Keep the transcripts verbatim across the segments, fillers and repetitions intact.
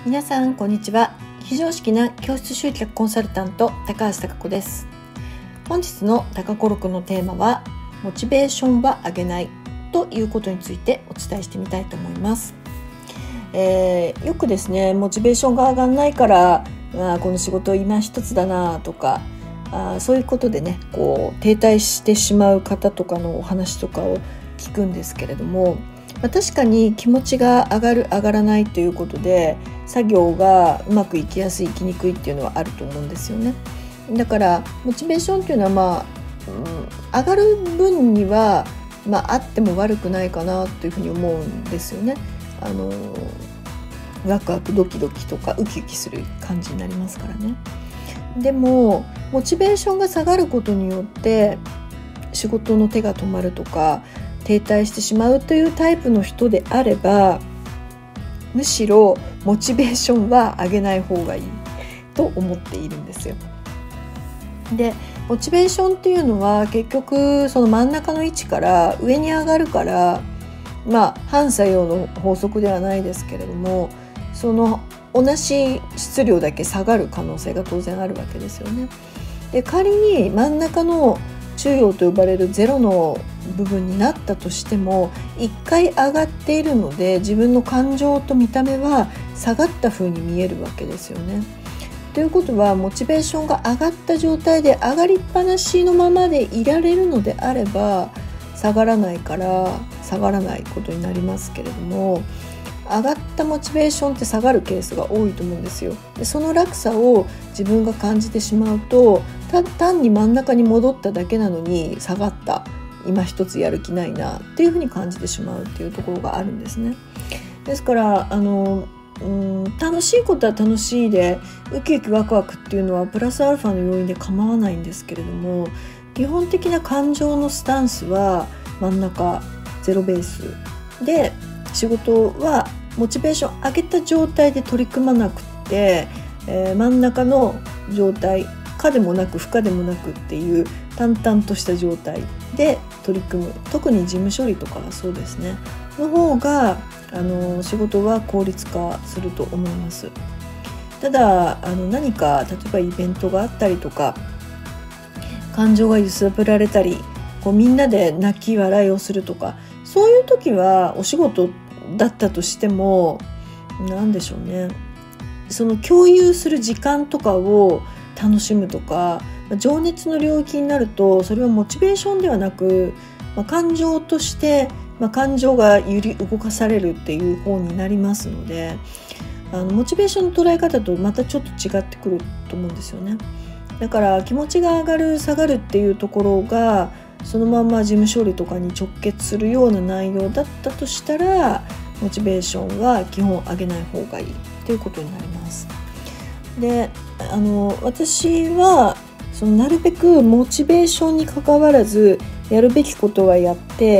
皆さんこんにちは。非常識な教室集客コンサルタント高橋貴子です。本日の高子録のテーマはモチベーションは上げないということについてお伝えしてみたいと思います。えー、よくですねモチベーションが上がらないからあこの仕事今一つだなとかあそういうことでねこう停滞してしまう方とかのお話とかを聞くんですけれども、まあ、確かに気持ちが上がる上がらないということで作業がうまくいきやすいいきにくいっていうのはあると思うんですよね。だからモチベーションっていうのは、まあうん、上がる分には、まあ、あっても悪くないかなというふうに思うんですよね。あのワクワクドキドキとかウキウキする感じになりますからね。でもモチベーションが下がることによって仕事の手が止まるとか停滞してしまうというタイプの人であれば、むしろモチベーションは上げない方がいいと思っているんですよ。でモチベーションっていうのは結局その真ん中の位置から上に上がるから、まあ反作用の法則ではないですけれども、その同じ質量だけ下がる可能性が当然あるわけですよね。で仮に真ん中の中央と呼ばれるゼロの部分になったとしても一回上がっているので自分の感情と見た目は下がった風に見えるわけですよね。ということはモチベーションが上がった状態で上がりっぱなしのままでいられるのであれば下がらないから下がらないことになりますけれども、上がったモチベーションって下がるケースが多いと思うんですよ。でその落差を自分が感じてしまうとた単に真ん中に戻っただけなのに下がった今一つやる気ないなっていうふうに感じてしまうっていうところがあるんですね。ですからあのうん楽しいことは楽しいでウキウキワクワクっていうのはプラスアルファの要因で構わないんですけれども、基本的な感情のスタンスは真ん中ゼロベースで仕事はモチベーション上げた状態で取り組まなくて、えー、真ん中の状態可でもなく不可でもなくっていう淡々とした状態で取り組む、特に事務処理とかはそうですねの方があの仕事は効率化すると思います。ただあの何か例えばイベントがあったりとか感情が揺さぶられたりこうみんなで泣き笑いをするとかそういう時はお仕事だったとしても何でしょうね、その共有する時間とかを楽しむとか情熱の領域になるとそれはモチベーションではなく、まあ、感情として、まあ、感情が揺り動かされるっていう方になりますので、あのモチベーションの捉え方とまたちょっと違ってくると思うんですよね。だから気持ちが上がる下がるっていうところがそのまま事務処理とかに直結するような内容だったとしたらモチベーションは基本上げない方がいいということになります。であの私はそのなるべくモチベーションに関わらずやるべきことはやって、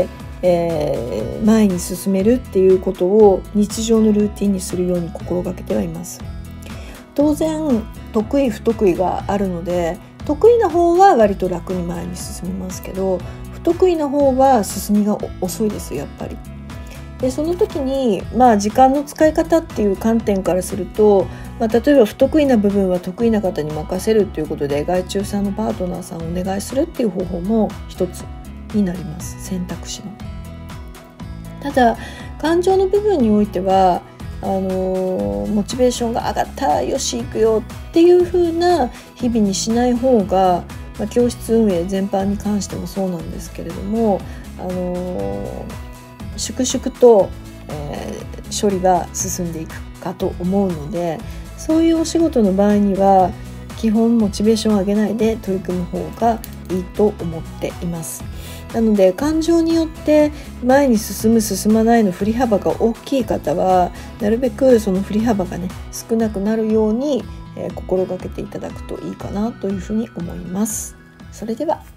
えー、前に進めるっていうことを日常のルーティンにするように心がけてはいます。当然得意不得意があるので得意な方は割と楽に前に進みますけど不得意な方は進みが遅いですやっぱり。でその時に、まあ、時間の使い方っていう観点からすると、まあ、例えば不得意な部分は得意な方に任せるということで外注さんのパートナーさんをお願いするっていう方法も一つになります、選択肢の。ただ感情の部分においてはあのモチベーションが上がったよし行くよっていう風な日々にしない方が、まあ、教室運営全般に関してもそうなんですけれども、あの粛々と、えー、処理が進んでいくかと思うので、そういうお仕事の場合には基本モチベーションを上げないで取り組む方がいいと思っています。なので感情によって前に進む進まないの振り幅が大きい方はなるべくその振り幅がね少なくなるように、えー、心がけていただくといいかなというふうに思います。それでは。